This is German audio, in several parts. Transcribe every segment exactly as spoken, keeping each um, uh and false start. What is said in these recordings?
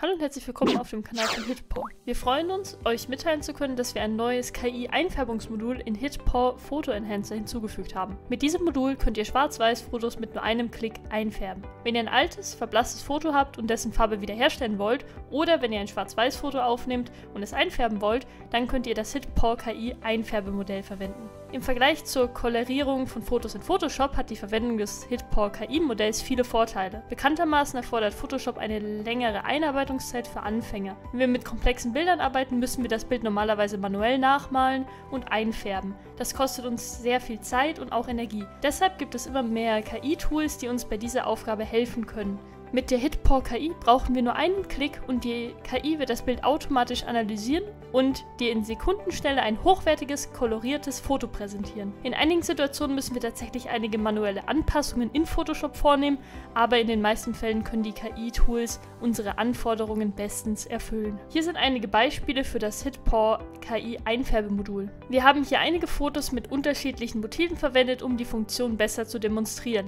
Hallo und herzlich willkommen auf dem Kanal von Hitpor. Wir freuen uns, euch mitteilen zu können, dass wir ein neues K I-Einfärbungsmodul in Hitpor Photo Enhancer hinzugefügt haben. Mit diesem Modul könnt ihr Schwarz-Weiß-Fotos mit nur einem Klick einfärben. Wenn ihr ein altes, verblasstes Foto habt und dessen Farbe wiederherstellen wollt, oder wenn ihr ein Schwarz-Weiß-Foto aufnehmt und es einfärben wollt, dann könnt ihr das Hitpor K I-Einfärbemodell verwenden. Im Vergleich zur Kolorierung von Fotos in Photoshop hat die Verwendung des Hitpor K I-Modells viele Vorteile. Bekanntermaßen erfordert Photoshop eine längere Einarbeitungszeit für Anfänger. Wenn wir mit komplexen Bildern arbeiten, müssen wir das Bild normalerweise manuell nachmalen und einfärben. Das kostet uns sehr viel Zeit und auch Energie. Deshalb gibt es immer mehr K I-Tools, die uns bei dieser Aufgabe helfen können. Mit der Hitpor K I brauchen wir nur einen Klick und die K I wird das Bild automatisch analysieren und dir in Sekundenschnelle ein hochwertiges, koloriertes Foto präsentieren. In einigen Situationen müssen wir tatsächlich einige manuelle Anpassungen in Photoshop vornehmen, aber in den meisten Fällen können die K I-Tools unsere Anforderungen bestens erfüllen. Hier sind einige Beispiele für das Hitpor K I-Einfärbemodul. Wir haben hier einige Fotos mit unterschiedlichen Motiven verwendet, um die Funktion besser zu demonstrieren.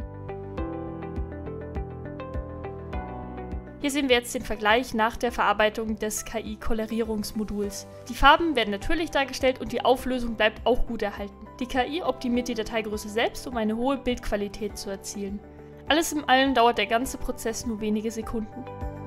Hier sehen wir jetzt den Vergleich nach der Verarbeitung des K I-Kolorierungsmoduls. Die Farben werden natürlich dargestellt und die Auflösung bleibt auch gut erhalten. Die K I optimiert die Dateigröße selbst, um eine hohe Bildqualität zu erzielen. Alles in allem dauert der ganze Prozess nur wenige Sekunden.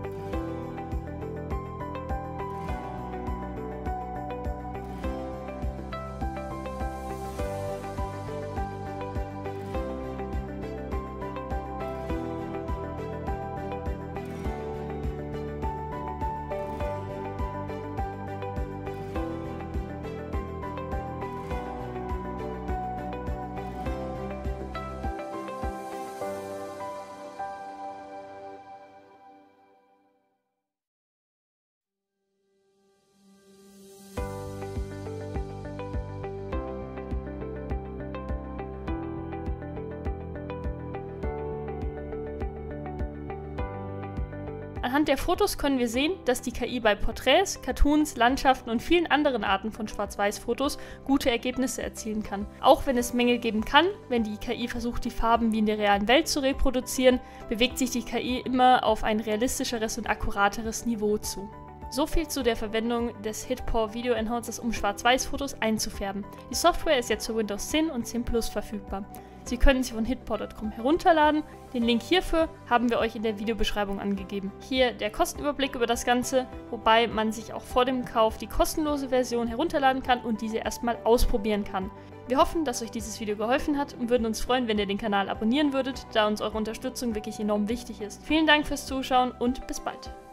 Anhand der Fotos können wir sehen, dass die K I bei Porträts, Cartoons, Landschaften und vielen anderen Arten von Schwarz-Weiß-Fotos gute Ergebnisse erzielen kann. Auch wenn es Mängel geben kann, wenn die K I versucht, die Farben wie in der realen Welt zu reproduzieren, bewegt sich die K I immer auf ein realistischeres und akkurateres Niveau zu. So viel zu der Verwendung des Hitpor Video Enhancers, um Schwarz-Weiß-Fotos einzufärben. Die Software ist jetzt für Windows zehn und zehn Plus verfügbar. Sie können sie von hitpor punkt com herunterladen. Den Link hierfür haben wir euch in der Videobeschreibung angegeben. Hier der Kostenüberblick über das Ganze, wobei man sich auch vor dem Kauf die kostenlose Version herunterladen kann und diese erstmal ausprobieren kann. Wir hoffen, dass euch dieses Video geholfen hat und würden uns freuen, wenn ihr den Kanal abonnieren würdet, da uns eure Unterstützung wirklich enorm wichtig ist. Vielen Dank fürs Zuschauen und bis bald.